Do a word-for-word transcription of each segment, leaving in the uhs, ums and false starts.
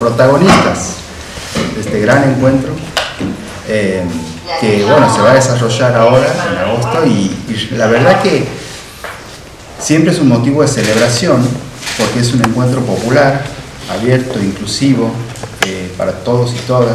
protagonistas de este gran encuentro, eh, que bueno, se va a desarrollar ahora en agosto, y, y la verdad que siempre es un motivo de celebración, porque es un encuentro popular, abierto, inclusivo, eh, para todos y todas,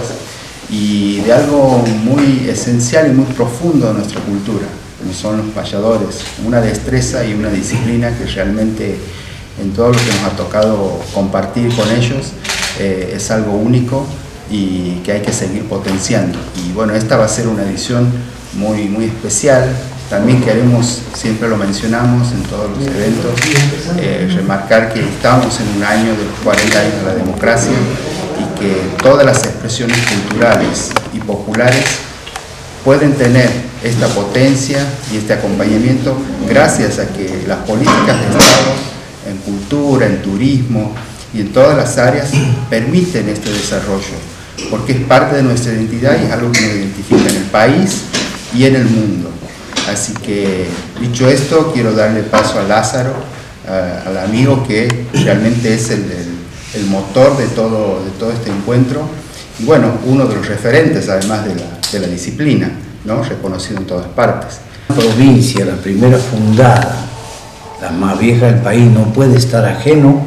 y de algo muy esencial y muy profundo de nuestra cultura, como son los payadores, una destreza y una disciplina que realmente en todo lo que nos ha tocado compartir con ellos eh, es algo único y que hay que seguir potenciando. Y bueno, esta va a ser una edición muy, muy especial. También queremos, siempre lo mencionamos en todos los eventos, eh, remarcar que estamos en un año de los cuarenta años de la democracia y que todas las expresiones culturales y populares pueden tener esta potencia y este acompañamiento gracias a que las políticas de Estado en cultura, en turismo y en todas las áreas permiten este desarrollo, porque es parte de nuestra identidad y es algo que nos identifica en el país y en el mundo. Así que, dicho esto, quiero darle paso a Lázaro, a, al amigo que realmente es el, el, el motor de todo, de todo este encuentro, y bueno, uno de los referentes además de la, de la disciplina, ¿no? Reconocido en todas partes. La provincia, la primera fundada, la más vieja del país, no puede estar ajeno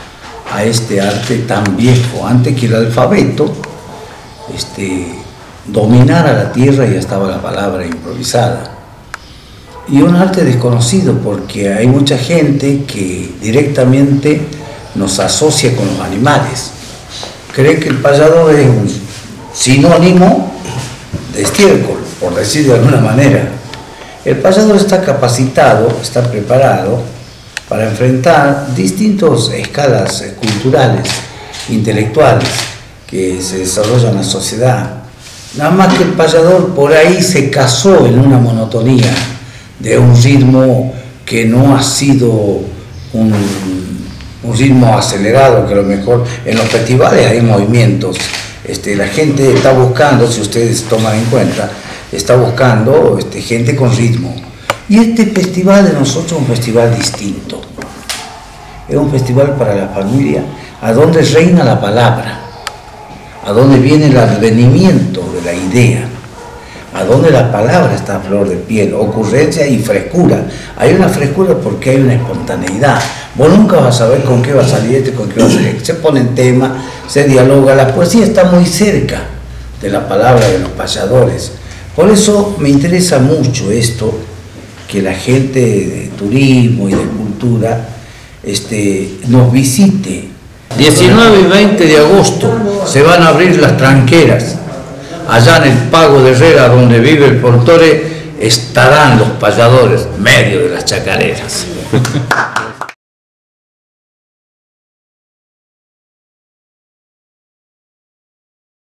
a este arte tan viejo. Antes que el alfabeto este, dominara la tierra, ya estaba la palabra improvisada. Y un arte desconocido, porque hay mucha gente que directamente nos asocia con los animales. Cree que el payador es un sinónimo de estiércol, por decir de alguna manera. El payador está capacitado, está preparado para enfrentar distintas escalas culturales, intelectuales que se desarrollan en la sociedad. Nada más que el payador por ahí se casó en una monotonía de un ritmo que no ha sido un, un ritmo acelerado, que a lo mejor en los festivales hay movimientos. Este, la gente está buscando, si ustedes toman en cuenta, está buscando este, gente con ritmo. Y este festival de nosotros es un festival distinto. Es un festival para la familia, a donde reina la palabra, a donde viene el advenimiento de la idea, a donde la palabra está a flor de piel, ocurrencia y frescura. Hay una frescura porque hay una espontaneidad. Vos nunca vas a saber con qué va a salir este, con qué va a salir. Se ponen temas, se dialoga, la poesía está muy cerca de la palabra de los payadores. Por eso me interesa mucho esto, que la gente de turismo y de cultura este, nos visite. diecinueve y veinte de agosto se van a abrir las tranqueras. Allá en el Pago de Herrera, donde vive el Portore, estarán los payadores, medio de las chacareras.